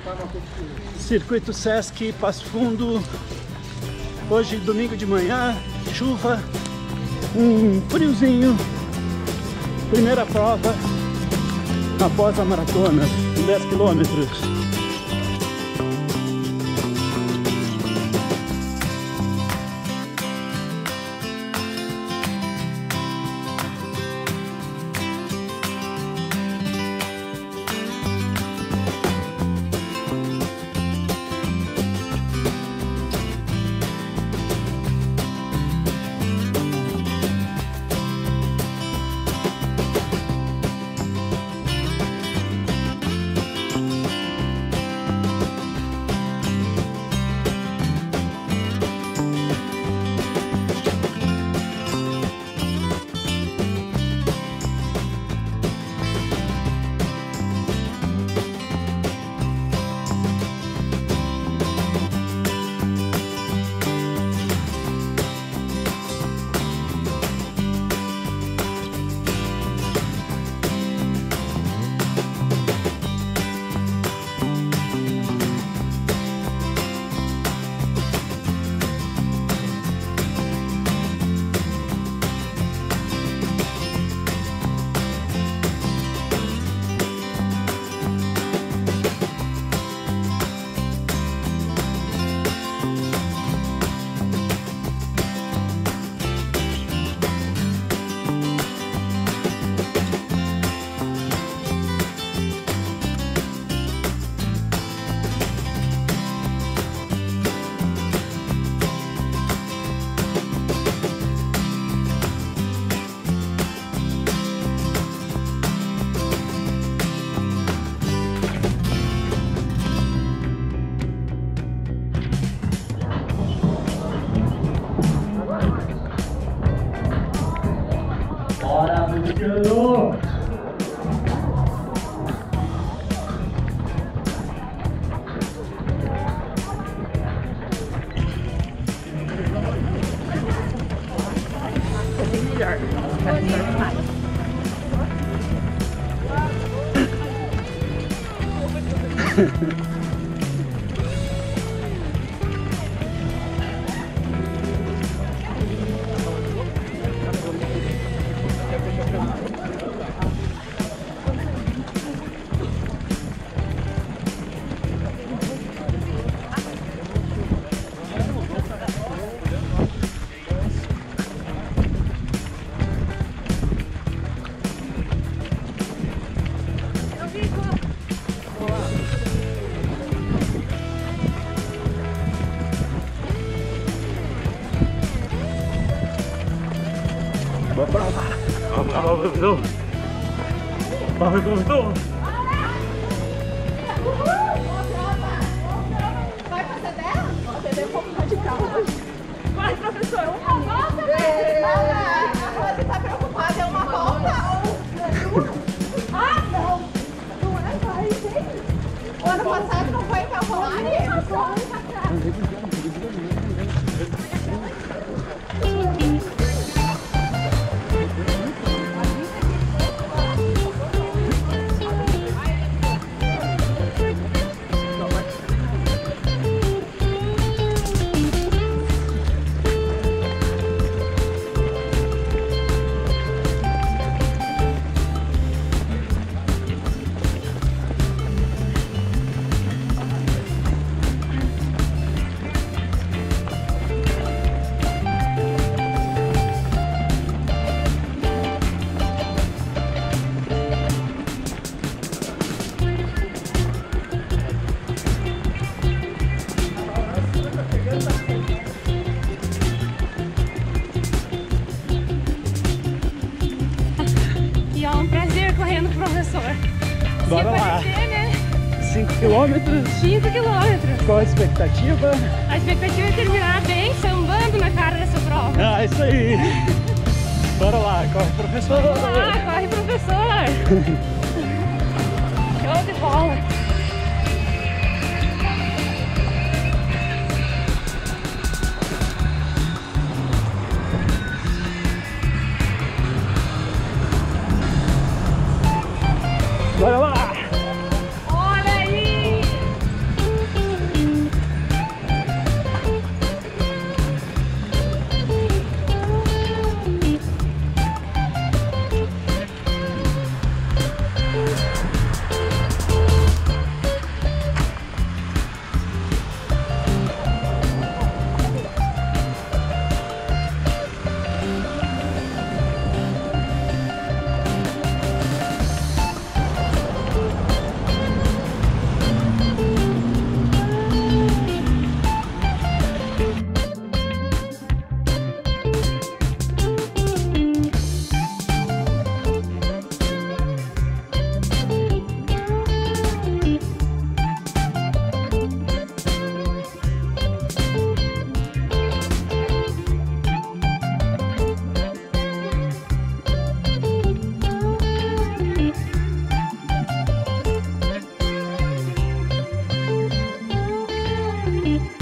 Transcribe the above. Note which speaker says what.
Speaker 1: Circuito SESC, Passo Fundo. Hoje, domingo de manhã, chuva, um friozinho. Primeira prova após a maratona, 10 quilômetros.
Speaker 2: Prova.
Speaker 3: Vai fazer dela? Você um pouco radical hoje. Vai, professor. Uma volta, você tá preocupada? É uma volta ou... Ah, não. Não é, vai, gente. O ano passado não foi pra rolar,
Speaker 1: Bora lá.
Speaker 3: Né?
Speaker 1: 5 quilômetros.
Speaker 3: 5 quilômetros.
Speaker 1: Qual a expectativa?
Speaker 3: A expectativa é terminar bem, sambando na cara dessa prova.
Speaker 1: Ah, isso aí. Bora lá, corre, professor.
Speaker 3: Ah, corre, professor. Show de bola.
Speaker 1: Bora lá!
Speaker 3: Olha aí! Tchau.